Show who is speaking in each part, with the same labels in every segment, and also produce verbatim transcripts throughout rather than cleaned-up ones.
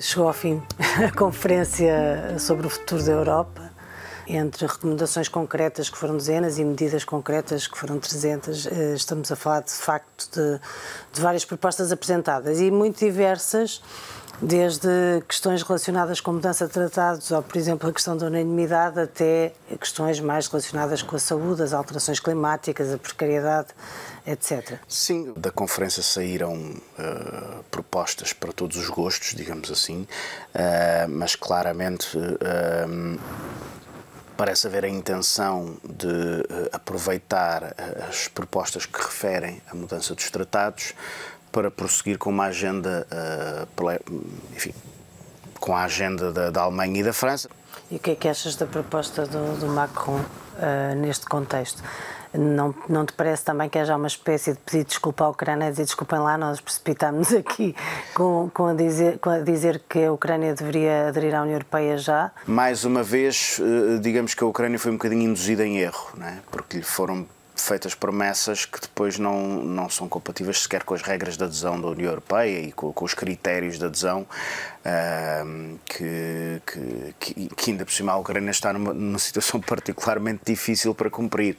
Speaker 1: Chegou ao fim a conferência sobre o futuro da Europa. Entre recomendações concretas, que foram dezenas, e medidas concretas, que foram trezentas, estamos a falar, de facto, de, de várias propostas apresentadas e muito diversas, desde questões relacionadas com mudança de tratados, ou, por exemplo, a questão da unanimidade, até questões mais relacionadas com a saúde, as alterações climáticas, a precariedade, etcétera.
Speaker 2: Sim, da conferência saíram uh, propostas para todos os gostos, digamos assim, uh, mas claramente uh, parece haver a intenção de uh, aproveitar as propostas que referem à mudança dos tratados para prosseguir com uma agenda, uh, enfim, com a agenda da, da Alemanha e da França.
Speaker 1: E o que é que achas da proposta do, do Macron uh, neste contexto? Não, não te parece também que haja uma espécie de pedir desculpa à Ucrânia, dizer desculpem lá, nós precipitámos aqui com, com, a dizer, com a dizer que a Ucrânia deveria aderir à União Europeia já?
Speaker 2: Mais uma vez, digamos que a Ucrânia foi um bocadinho induzida em erro, não é? Porque lhe foram feitas promessas que depois não, não são compatíveis sequer com as regras de adesão da União Europeia e com, com os critérios de adesão, uh, que, que, que, que ainda por cima a Ucrânia está numa, numa situação particularmente difícil para cumprir.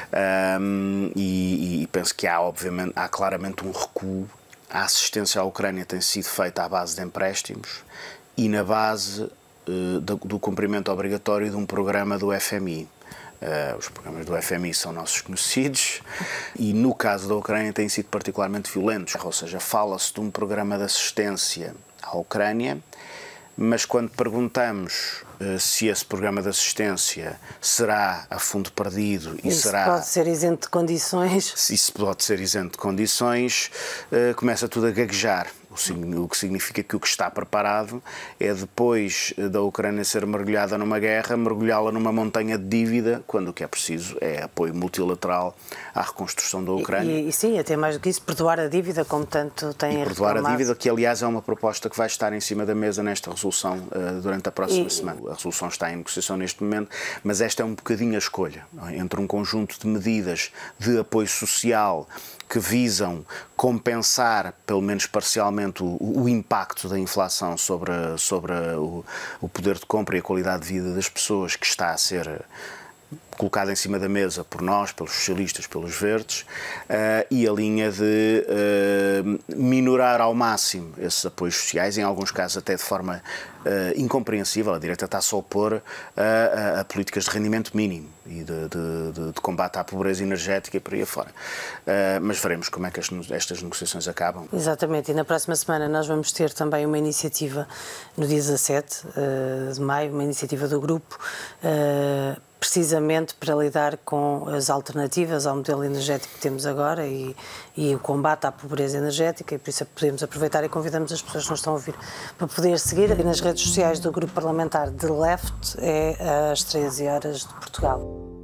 Speaker 2: Uh, e, e penso que há, obviamente, há claramente um recuo. A assistência à Ucrânia tem sido feita à base de empréstimos e na base uh, do, do cumprimento obrigatório de um programa do F M I. Uh, os programas do F M I são nossos conhecidos e, no caso da Ucrânia, têm sido particularmente violentos. Ou seja, fala-se de um programa de assistência à Ucrânia, mas quando perguntamos uh, se esse programa de assistência será a fundo perdido e
Speaker 1: isso
Speaker 2: será...
Speaker 1: pode ser isento de condições.
Speaker 2: Se isso pode ser isento de condições, uh, começa tudo a gaguejar. O que significa que o que está preparado é, depois da Ucrânia ser mergulhada numa guerra, mergulhá-la numa montanha de dívida, quando o que é preciso é apoio multilateral à reconstrução da Ucrânia.
Speaker 1: E, e, e sim, até mais do que isso, perdoar a dívida, como tanto tem
Speaker 2: e perdoar reclamado. A dívida, que aliás é uma proposta que vai estar em cima da mesa nesta resolução uh, durante a próxima e, semana. A resolução está em negociação neste momento, mas esta é um bocadinho a escolha, não é? Entre um conjunto de medidas de apoio social que visam compensar, pelo menos parcialmente, o, o impacto da inflação sobre, sobre o, o poder de compra e a qualidade de vida das pessoas, que está a ser colocada em cima da mesa por nós, pelos socialistas, pelos verdes, uh, e a linha de uh, minorar ao máximo esses apoios sociais, em alguns casos até de forma uh, incompreensível. A direita está-se a opor uh, a, a políticas de rendimento mínimo e de, de, de, de combate à pobreza energética e por aí afora. Uh, mas veremos como é que as, estas negociações acabam.
Speaker 1: Exatamente, e na próxima semana nós vamos ter também uma iniciativa, no dia dezassete uh, de maio, uma iniciativa do grupo, uh, precisamente para lidar com as alternativas ao modelo energético que temos agora e, e o combate à pobreza energética, e por isso podemos aproveitar e convidamos as pessoas que nos estão a ouvir para poder seguir. E nas redes sociais do Grupo Parlamentar de Left é às treze horas de Portugal.